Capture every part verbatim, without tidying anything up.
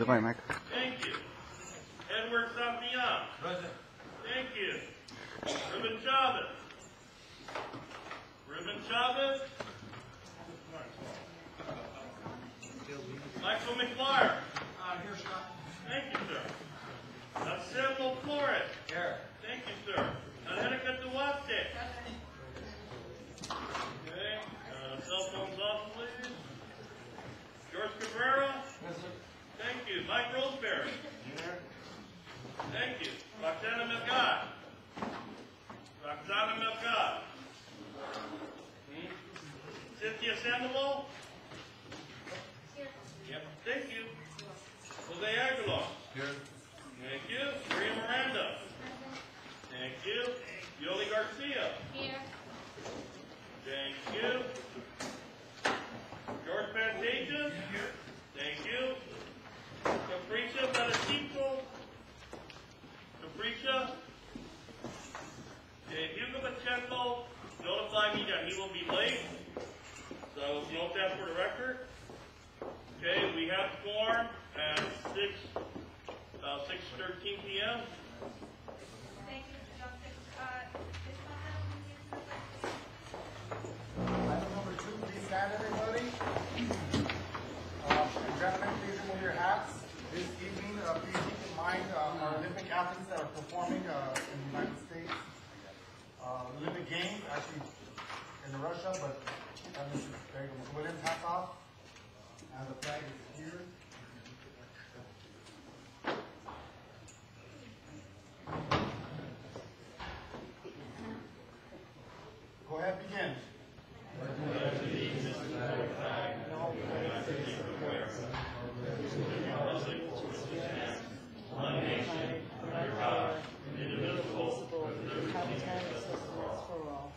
mic, Mike. Thank you. Edward Safian. Present. Thank you. Ruben Chavez. Ruben Chavez. Michael McGuire. Uh, here, Scott. Thank you, sir. Anselmo Flores. Here. Thank you, sir. Angelica Duarte. Okay. Uh, cell phones off, please. George Cabrera. Thank you. Mike Roseberry. Here. Thank you. Roxana Melgad. Roxana Melgad. Hmm? Cynthia Sandoval. Yep. Thank you. Jose Aguilar. Here. Thank you. Maria Miranda. Thank you. Yoli Garcia. Here. Thank you. George Pantages. Thank you. Capricia Valentino. Capricia. Okay, Hugo Pacheco notified me that he will be late. So note that for the record. Okay, we have form at six uh six thirteen P M Thank you, Justice. Uh, this one has been used. Item number two, please stand, everybody. Uh, gentlemen, please remove your hats. This evening, uh, please keep in mind uh, our Olympic athletes that are performing uh, in the United States. Uh, Olympic Games, actually in Russia, but uh, Mister Williams hats off. And the flag is here. Go ahead, begin. One nation, under God, indivisible, with liberty and justice for all.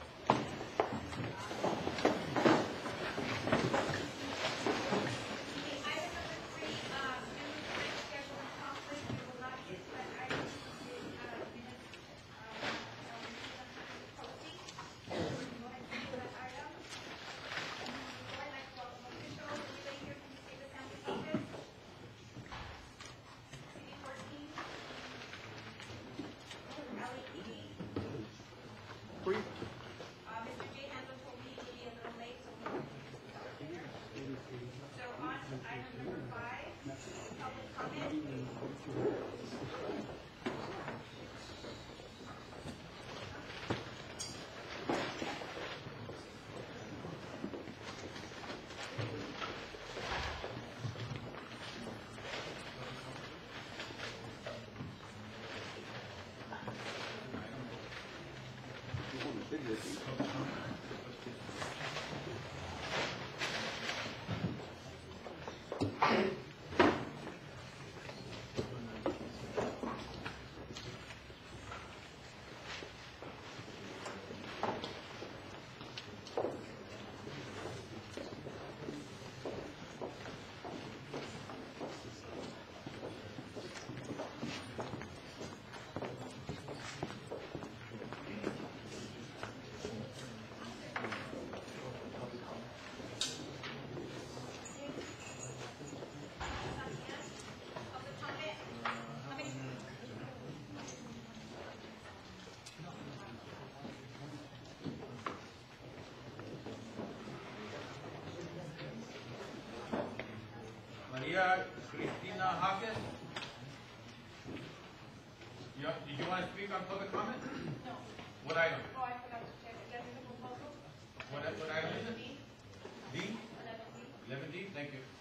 Maria Cristina Hawkins. You, did you want to speak on public comment? No. What item? Oh, I forgot to check. Is that in the proposal? What, what item is it? D? D? eleven D? eleven D? Thank you.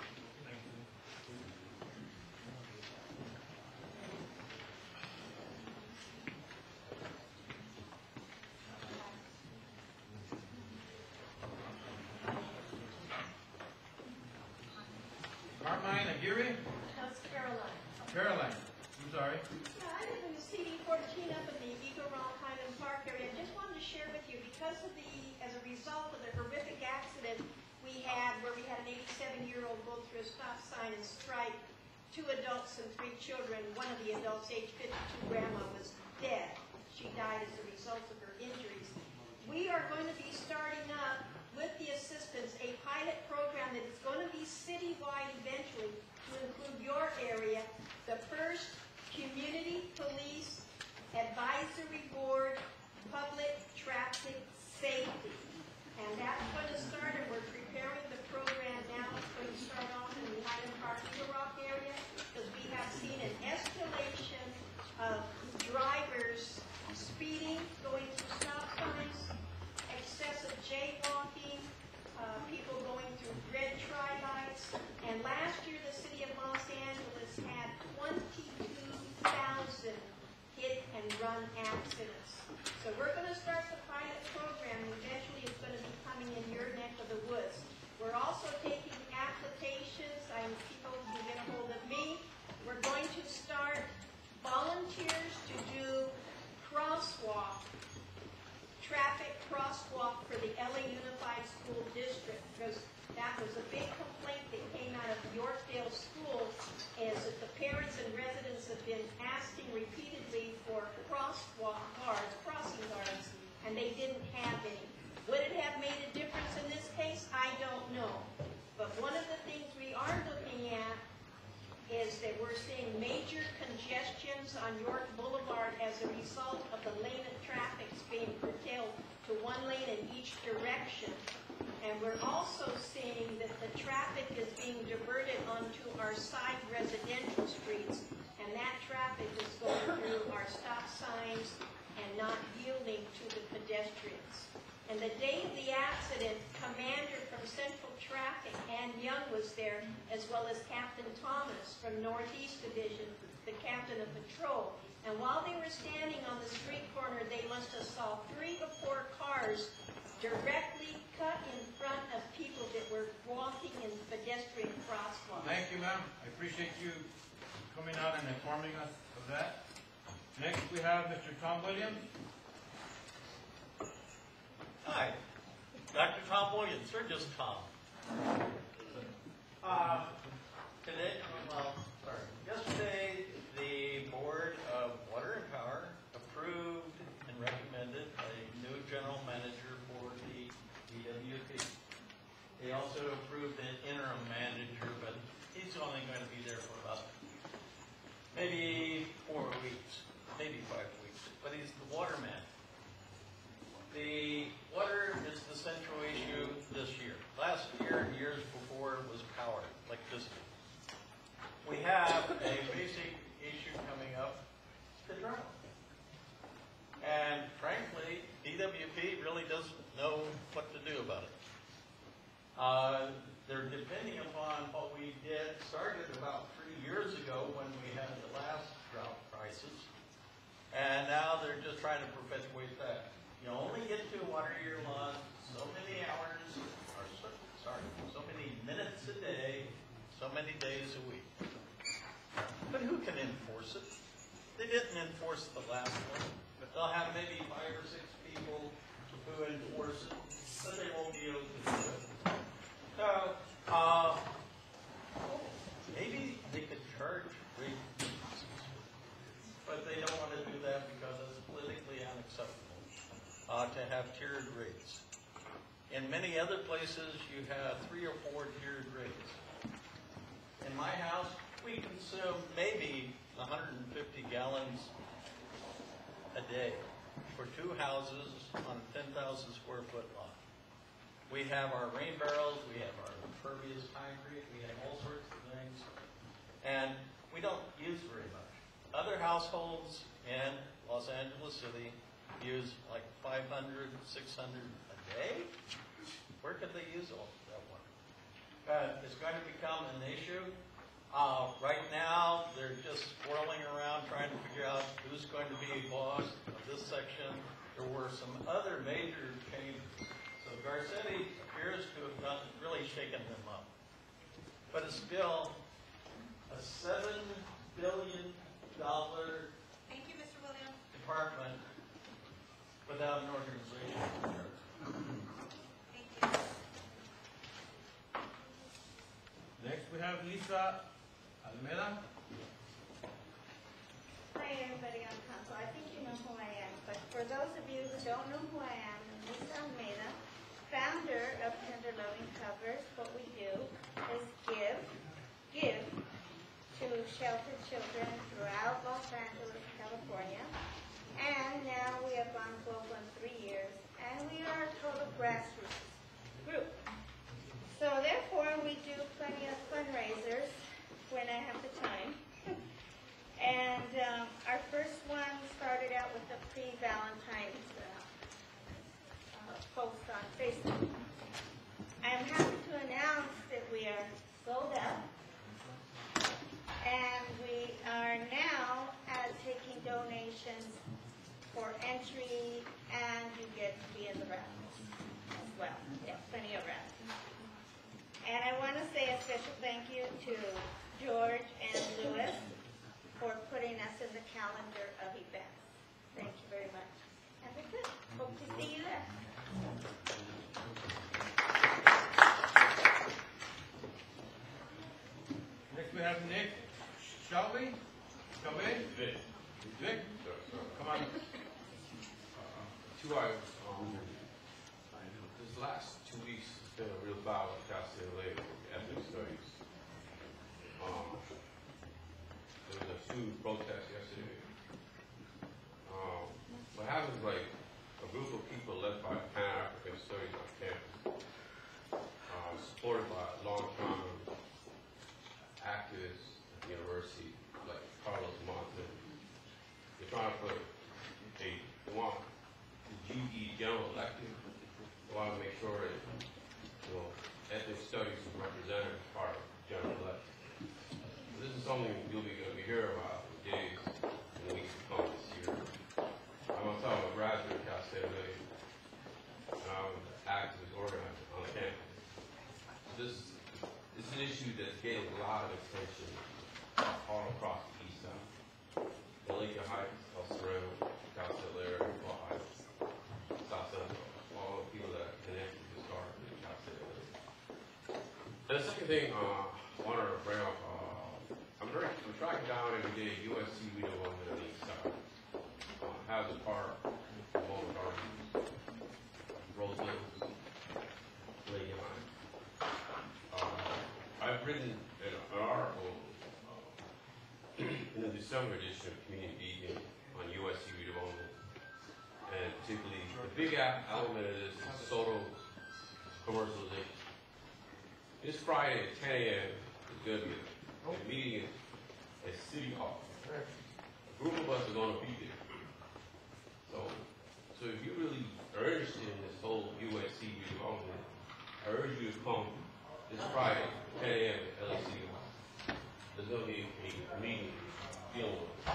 Carmine Aguirre? That's Caroline. Caroline. I'm sorry. Yeah, I live in the C D fourteen up in the Eagle Rock Highland Park area. Just wanted to share with you, because of the, as a result of the horrific accident we had where we had an eighty-seven-year-old go through a stop sign and strike two adults and three children. One of the adults, age fifty-two, grandma, was dead. She died as a result of her injuries. We are going to be starting up, with the assistance, a pilot program that is going to be citywide eventually to include your area, the first Community Police Advisory Board, Public Traffic Safety. And that's going to start, and we're preparing the program now. It's going to start off in the Highland Park, Eagle Rock area, because we have seen an escalation of drivers speeding, going through stop signs, excessive jaywalking, uh, people going through red tri-lights. And last year, the city of Los Angeles had twenty-two thousand hit and run accidents. So we're going to start the pilot program, and eventually it's going to be coming in your neck of the woods. We're also taking applications. I'm people who can get a hold of me. We're going to start volunteers to do crosswalk, traffic crosswalk for the L A Unified School District, because that was a big complaint that came out of Yorkdale School, is that the parents and residents have been asking repeatedly for crosswalk guards, crossing guards, and they didn't have any. Would it have made a difference in this case? I don't know. But one of the things we are looking at is that we're seeing major congestions on York Boulevard as a result of the lane of traffic being curtailed to one lane in each direction. And we're also seeing that the traffic is being diverted onto our side residential streets, and that traffic is going through our stop signs and not yielding to the pedestrians. And the day of the accident, Commander from Central Traffic, Ann Young, was there, as well as Captain Thomas from Northeast Division, the captain of patrol. And while they were standing on the street corner, they must have saw three or four cars directly cut in front of people that were walking in pedestrian crosswalks. Thank you, ma'am. I appreciate you coming out and informing us of that. Next, we have Mister Tom Williams. Hi, Doctor Tom Williams, or just Tom. Uh, today, well, sorry, yesterday, the Board of Water and Power approved and recommended a new general manager for the E W P. They also approved an interim manager, but he's only going to be there for about maybe four weeks, maybe five weeks, but he's the water man. The water is the central issue this year. Last year and years before was power, electricity. We have a basic issue coming up, the drought. And frankly, D W P really doesn't know what to do about it. Uh, they're depending upon what we did, started about three years ago when we had the last drought crisis. And now they're just trying to perpetuate that. You only get to water your lawn so many hours, or so, sorry, so many minutes a day, so many days a week. But who can enforce it? They didn't enforce the last one. But they'll have maybe five or six people who enforce it, but they won't be able to do it. So, uh, maybe they could charge rate increases, but they don't want to do that because it's politically unacceptable. Uh, to have tiered rates. In many other places, you have three or four tiered rates. In my house, we consume maybe one hundred fifty gallons a day for two houses on a ten thousand square foot lot. We have our rain barrels, we have our impervious concrete, we have all sorts of things, and we don't use very much. Other households in Los Angeles City use like five hundred, six hundred a day? Where could they use all that water? Uh, it's going to become an issue. Uh, right now, they're just swirling around trying to figure out who's going to be boss of this section. There were some other major changes. So Garcetti appears to have done, really shaken them up. But it's still a seven billion dollar Thank you, Mister Williams. department without an organization. Thank you. Next, we have Lisa Almeida. Hi, everybody on council. I think you know who I am, but for those of you who don't know who I am, I'm Lisa Almeida, founder of Tender Loving Covers. What we do is give, give, sheltered children throughout Los Angeles, California. And now we have gone global in three years, and we are a total grassroots group. So therefore, we do plenty of fundraisers when I have the time. And um, our first one started out with a pre-Valentine's uh, uh, post on Facebook. I am happy to announce that we are sold out, and we are now uh, taking donations for entry, and you get to be in the raffles as well. Yeah, plenty of raffles. And I want to say a special thank you to George and Louis for putting us in the calendar of events. Thank you very much. And that's it. Hope to see you there. Next we have Nick Shelby. Shelby? Vic. Vic? Come on. Two items. Um, this last two weeks has been a real battle with Cal State Labor ethnic studies. Um, there was a student protest yesterday. Um, what happens is like a group of people led by Pan-African Studies on campus, uh, supported by long-time activists at the university, like Carlos Monte. They're trying to put a, they want the G E general elective. They want to make sure that, you know, ethnic studies is represented as part of general elective. This is something you'll be going to be hearing about for days and weeks to come this year. I'm on top of a graduate of Cal State Labor, and I'm an activist organizer on campus. This, this is an issue that's getting a lot of attention all across the east side. In Lincoln Heights, El Sereno, Cal State Labor, Paul Heights, South Central, all the people that are connected to this art in Cal State Labor. And the second thing uh, I want to bring up, uh, I'm, very, I'm tracking down every day U S C We Don't Want to the east side. Uh, has a park, Bowling Gardens, Rose Hills, Lady Line. Uh, I've written an, an article uh, in the December edition of Community Beacon on U S C redevelopment, and particularly the big element of this is Soto commercialization. This Friday at ten A M is going to be a, a meeting at, at City Hall. A group of us are going to be there. So, so if you really are interested in this whole U S C redevelopment, I urge you to come this Friday, ten A M at L A City Hall. There's going to be a meeting dealing with it.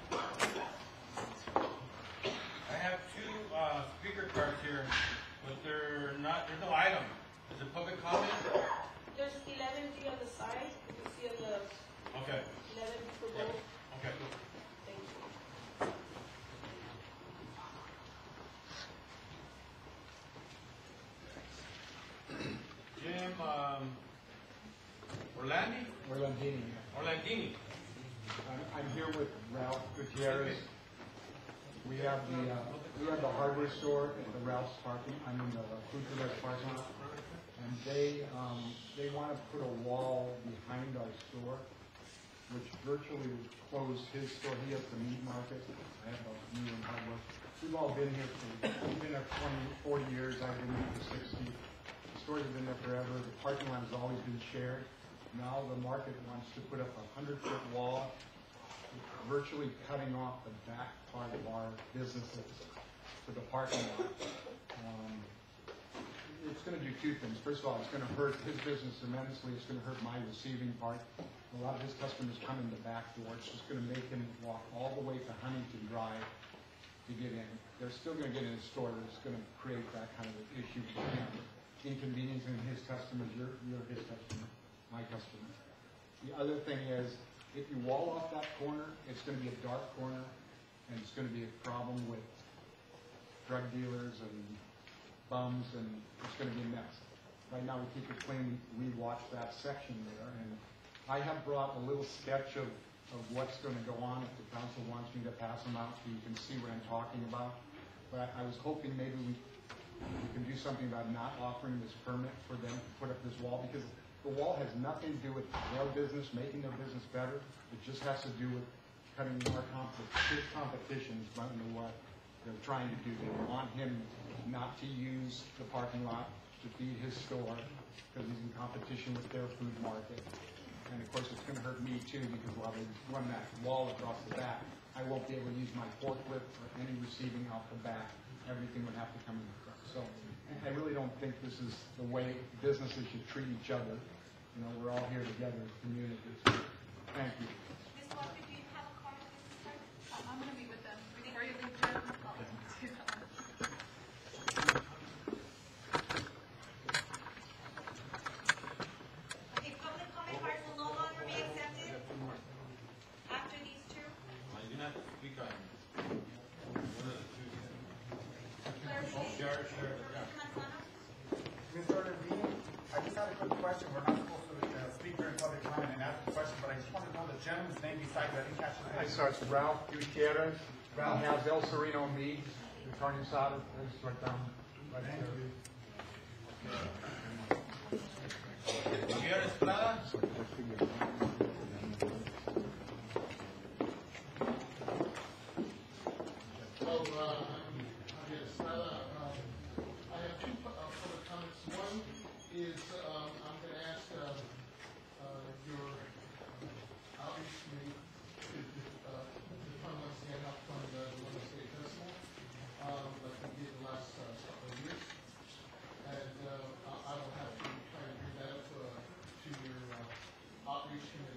I have two uh, speaker cards here, but they're not, there's no item. Is it public comment? There's eleven B on the side. You can see on the Okay. eleven for Yep. both. Okay. Thank you. Jim um, Orlandi? Orlandini. Orlandini. I'm, I'm here with Ralph Gutierrez. We have the, uh, we have the hardware store at the Ralph's parking, I mean, the food product parking lot. And they, um, they want to put a wall behind our store, which virtually would close his store. He has the meat market. I have a meat and hardware. We've all been here for, we've been there twenty, forty years. I've been here for sixty. The stores have been there forever. The parking lot has always been shared. Now the market wants to put up a hundred-foot wall, virtually cutting off the back part of our businesses to the parking lot. Um, it's going to do two things. First of all, it's going to hurt his business immensely. It's going to hurt my receiving part. A lot of his customers come in the back door. It's just going to make him walk all the way to Huntington Drive to get in. They're still going to get in his store. It's going to create that kind of an issue for him. Inconveniencing his customers. You're, you're his customer, my customer. The other thing is, if you wall off that corner, it's going to be a dark corner, and it's going to be a problem with drug dealers and bums, and it's going to be a mess. Right now, we keep it clean. We watch that section there, and I have brought a little sketch of, of what's going to go on if the council wants me to pass them out so you can see what I'm talking about. But I was hoping maybe we, we can do something about not offering this permit for them to put up this wall, because the wall has nothing to do with their business, making their business better. It just has to do with cutting our comp- his competition's running to what they're trying to do. They want him not to use the parking lot to feed his store because he's in competition with their food market. And of course, it's going to hurt me too because while they run that wall across the back, I won't be able to use my forklift or any receiving off the back. Everything would have to come in the front. So I really don't think this is the way businesses should treat each other. You know, we're all here together as communities. Thank you. Miz Walker, do you have a card with this card? I'm gonna be with them. Before you leave, Jim, I'll do that one. Okay, public comment cards will no longer be accepted after these two. I do not speak on one of the two. Clarification. Sure, sure, yeah. Mister Manzano? Mister Levine, I just had a quick question. We're not supposed to uh, speak during public comment and ask a question, but I just want to know the gentleman's name beside you. I didn't catch his name. So it's Ralph Gutierrez. Ralph has El Sereno meat, the carne asada, it's right down, right Thank there. you. Javier Estrada? Hello, uh, I'm Javier Estrada. Um, I have two pu- uh, public comments. One is, um, I'm going to ask uh, uh, your uh, outreach committee to uh, to fund once again, help fund uh, the Winter State Festival, um, like we did the last uh, couple of years. And uh, I I will have to try to bring that up uh, to your uh, outreach committee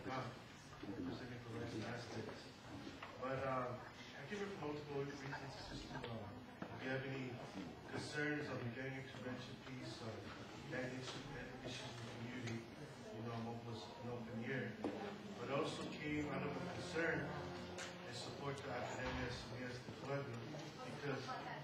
not representing for rest aspects. But um, I give it for multiple reasons. It's just to, uh, if you have any concerns on the gang intervention piece, or gang issues in the community, you know, I'm almost an open ear. But also came out of a concern and support to Academia Semillas de Pueblo, because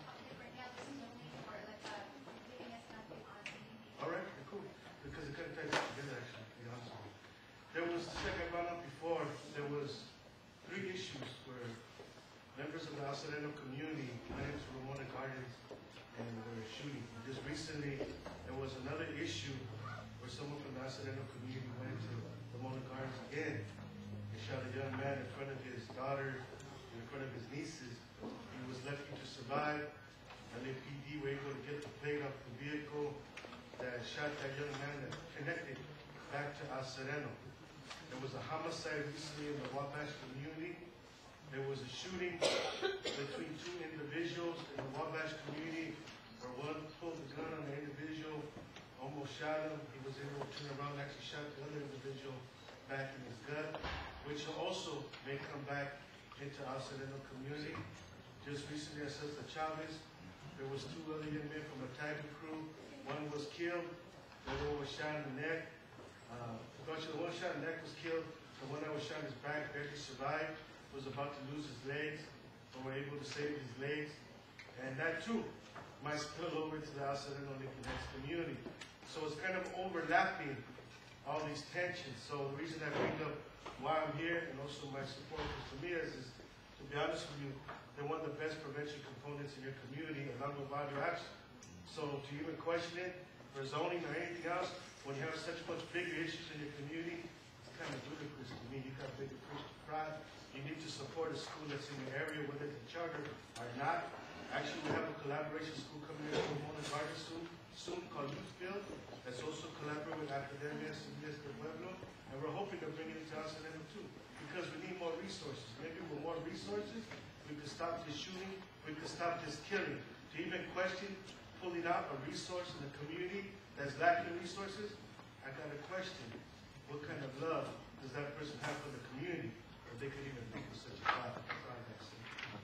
all right, cool. Because it kind of ties together, actually, to be honest with you. There was, just like I brought up before, there was three issues where members of the Sereno community went into Ramona Gardens and were shooting. And just recently, there was another issue where someone from the Sereno community went into Ramona Gardens again and shot a young man in front of his daughter and in front of his nieces. He was lucky to survive. And the P D were able to get the plate off the vehicle that shot that young man that connected back to El Sereno. There was a homicide recently in the Wabash community. There was a shooting between two individuals in the Wabash community where one pulled the gun on the individual, almost shot him. He was able to turn around and actually shot the other individual back in his gut, which also may come back into El Sereno community. Just recently at Cesar Chavez, there was two other young men from a tiger crew. One was killed, the other one was shot in the neck. Uh, the one shot in the neck was killed. The one that was shot in his back barely survived, was about to lose his legs, but were able to save his legs. And that too might spill over to the El Sereno Latinx community. So it's kind of overlapping all these tensions. So the reason I bring up why I'm here and also my support for Semillas is, to be honest with you, they're one of the best prevention components in your community along with value action. So to even question it for zoning or anything else, when you have such much bigger issues in your community, it's kind of ludicrous to me. You got bigger fish to fry. You need to support a school that's in your area, whether it's a charter or not. Actually, we have a collaboration school coming in from Mona Gardens soon, soon called Youthfield. That's also collaborating with Academia Semillas de Pueblo, and we're hoping to bring it into El Sereno too, because we need more resources. Maybe with more resources, we could stop this shooting, we could stop this killing. To even question pulling out a resource in the community that's lacking resources, I got a question. What kind of love does that person have for the community that they could even think of such a thought? That's all I got to say.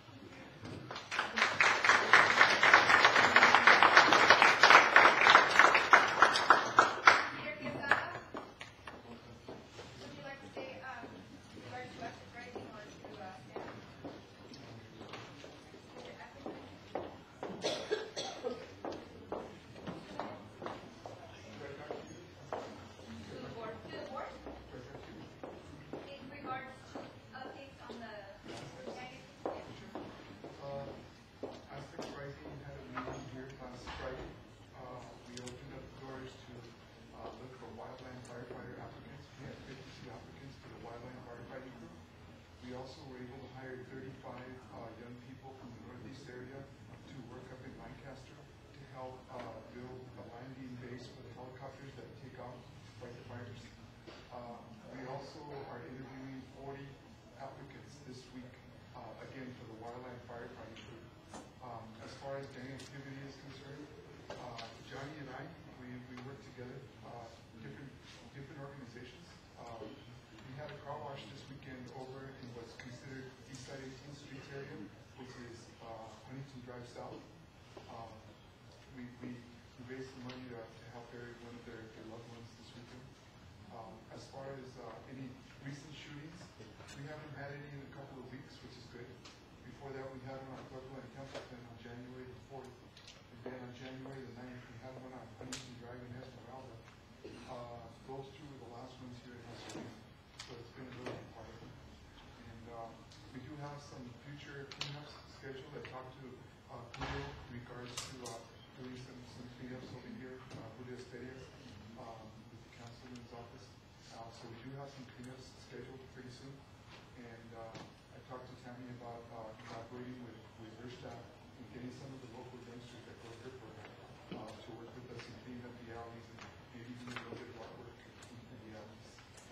Mayor Quezada, would you like to say, um, regard to us writing or to, uh, staff? Mister Appleton? To the board, to the board? In regards to updates on the, Uh, Aztec Rising had a meeting here last Friday. Uh, we opened up the doors to uh, look for wildland firefighter applicants. We had fifty-two applicants for the wildland firefighting group. We also were able to hire thirty-five uh, young people from the northeast area to work up in Lancaster to help uh, build a landing base for the helicopters that take off to fight the fires. Uh, we also are interviewing forty applicants this week, uh, again for the wildland firefighting group. Um, as far as gang activity is concerned, uh, Johnny and I, we, we work together, uh, different different organizations. Uh, we had a car wash this weekend over in what's considered East Side eighteenth Street area, which is uh, Huntington Drive South. Uh, we, we, we raised some money to, to help bury one of their, their loved ones this weekend. Um, as far as uh, any recent shootings, we haven't had any in a couple of weeks, which is good. Before that, we had one on Pueblo and Templeton on January the fourth. And then on January the ninth, we had one on Huntington Drive in Esmeralda. Uh, those two were the last ones here in Esmeralda. So it's been a really good part of it. And uh, we do have some future cleanups scheduled. I talked to uh, Julio in regards to uh, doing some, some cleanups over here, uh, Julio Esterias, um, with the councilman's office. Uh, so we do have some cleanups scheduled pretty soon. And uh, I talked to Tammy about uh, collaborating with, with her staff and getting some of the local youngsters that go to her program uh, to work with us and clean up the alleys and maybe do a little bit of artwork in the alleys.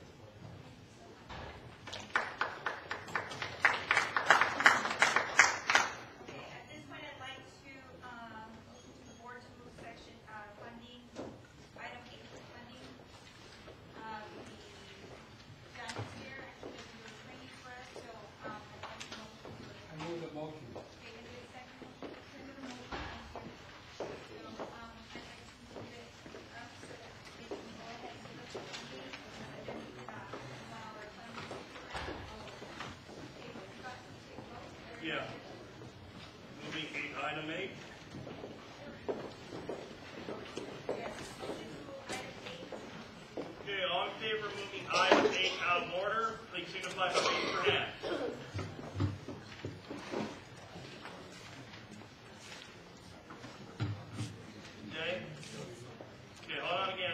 Okay, at this point, I'd like to, um, the board to move section, uh, funding, item eight, funding, uh, the Giants Yeah. Moving eight, item eight. Okay, all in favor of moving item eight out of order, please signify by raising your hand. Okay. Okay, hold on again.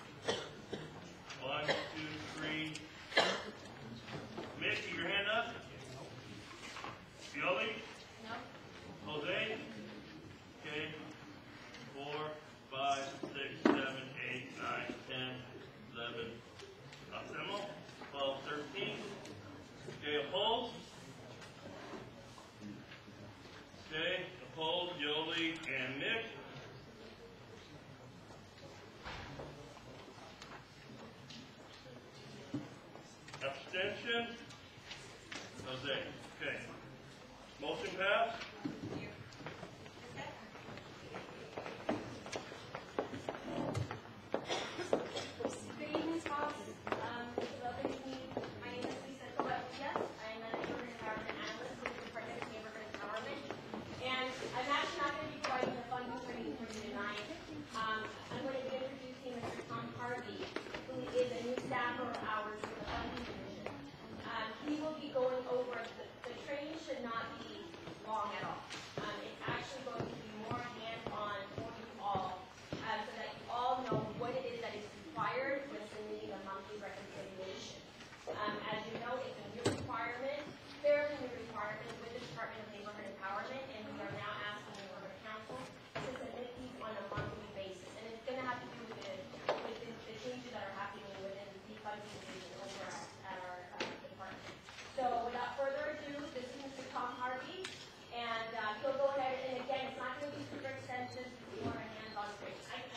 One, two, three. Mitch, keep your hand up. Yoli? No. Jose? Okay. Four, five, six, seven, eight, nine, ten, eleven. Asimo? Twelve, thirteen. Okay, opposed? Okay, opposed, Yoli and Nick. Abstention? Jose. Okay. Motion passed. Good evening, Boss. Um, for those of you, my name is Lisa Yes, I'm a neighborhood empowerment analyst with the Department of Neighborhood Empowerment. And I'm actually not going to be providing the funding training for you tonight. Um, I'm going to be introducing Mister Tom Harvey, who is a new staffer of ours for the funding division. Um, he will be going over, the, the training should not be long at all. Um, it's actually going to be more hands-on for you all, um, so that you all know what it is that is required when submitting a monthly reconciliation. Um, as you know, it's a new requirement, fairly new requirement with the Department of Neighborhood Empowerment, and we are now asking the Neighborhood Council to submit these on a monthly basis. And it's going to have to do with the, with the, the changes that are happening within the funding division over at, at our uh, department. So without further ado, this is Mister Tom Harvey, and uh, he'll go ahead, and again, it's not going to be super extensive, it's more a hands-on training. I, I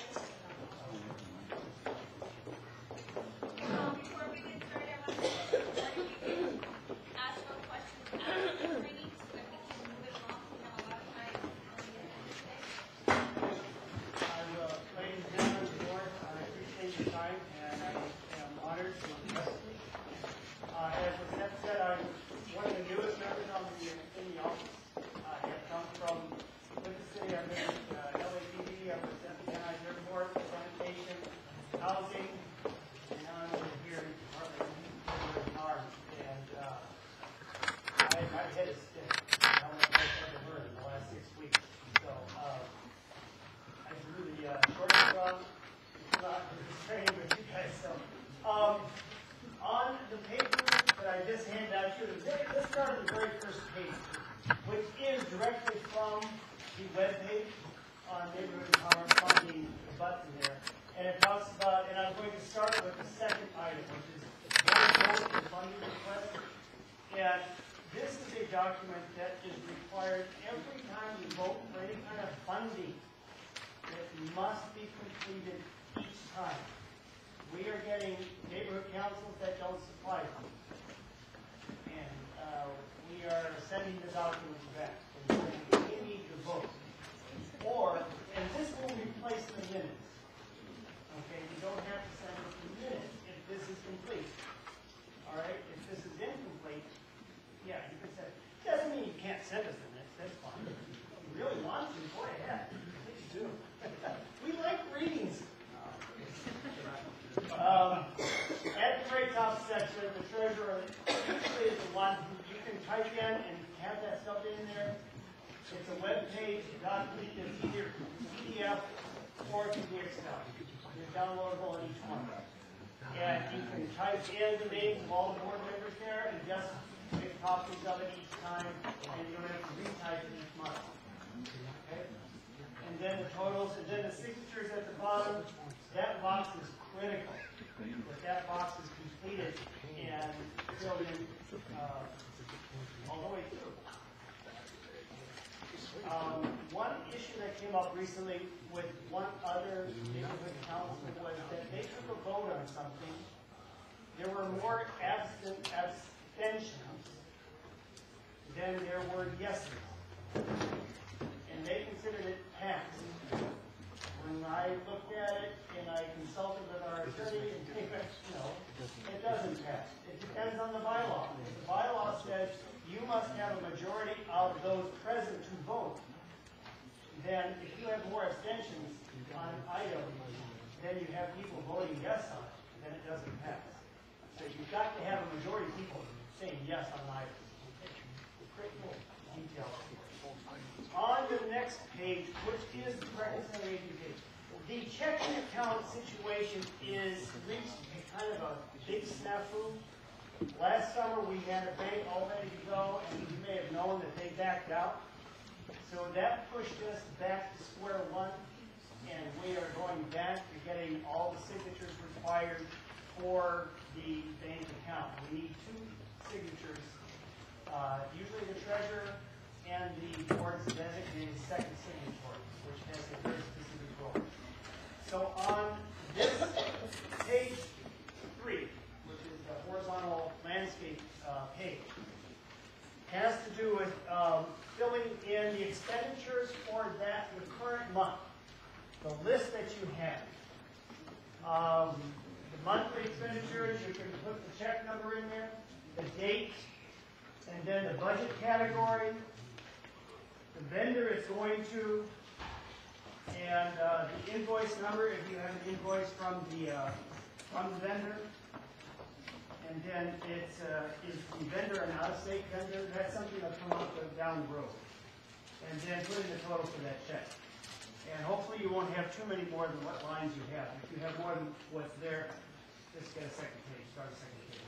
Um, before we get started, I want to ask some questions after the training so that we can move it along. We have a lot of time on the agenda today. I'm, uh, ladies and gentlemen of the board, I appreciate your time, and I am honored to address you. Uh, as was said, I'm one of the newest members on the, in the office. I have come from, with the city, I've been at uh, L A P D, I represent the N I Gen Board, sanitation, housing, and now I'm over here in the Department of Neighborhood Empowerment. And, uh, I, my head is stiff. I don't know if I've ever heard in the last six weeks. So, uh, I really, uh, short of well, not training with you guys, so. Um, on the paper that I just handed out to you, let's start at the very first page, which is directly from the webpage on Neighborhood Empowerment Funding, the button there. And it talks about, and I'm going to start with the second item, which is one vote for funding request. And this is a document that is required every time you vote for any kind of funding. It must be completed each time. We are getting neighborhood councils that don't supply them. And uh, we are sending the documents back. And saying, we need to vote. Or, and this will replace the minutes. Okay, you don't have to send us the minutes if this is complete. All right, if this is incomplete, yeah, you can send. Doesn't mean you can't send us the minutes. That's fine. If you really want to, go ahead. Please do. We like readings. Um, at the very top section, the treasurer usually is the one who you can type in and have that stuff in there. It's a web page document that's either P D F or it can be Excel. It's downloadable in each one. And you can type in the names of all the board members there and just make copies of it each time, and you don't have to retype it each month. Okay? And then the totals, and then the signatures at the bottom. That box is critical. If that box is completed and filled in uh, all the way through. Um, one issue that came up recently with one other neighborhood council was that they took a vote on something. There were more absent abstentions than there were yeses. And they considered it passed. When I looked at it and I consulted with our attorney, and they went, no, it doesn't pass. It depends on the bylaw. If the bylaw says you must have a majority of those present to vote. Then if you have more abstentions on an item, then you have people voting yes on it, then it doesn't pass. So you've got to have a majority of people saying yes on an item. Critical detail here. On the next page, which is the reconciliation page, the checking account situation is reached a kind of a big snafu. Last summer, we had a bank all ready to go, and you may have known that they backed out. So that pushed us back to square one, and we are going back to getting all the signatures required for the bank account. We need two signatures, uh, usually the treasurer and the board's designated second signatory, which has a very specific role. So on this page three, which is the horizontal landscape uh, page, has to do with um, filling in the expenditures for that the current month. The list that you have. Um, the monthly expenditures, you can put the check number in there, the date, and then the budget category, the vendor it's going to, and uh, the invoice number if you have an invoice from the uh, from the vendor. And then it uh, is the vendor an out-of-state vendor. That's something that'll come up down the road. And then put in the total for that check. And hopefully you won't have too many more than what lines you have. If you have more than what's there, just get a second page, start a second page.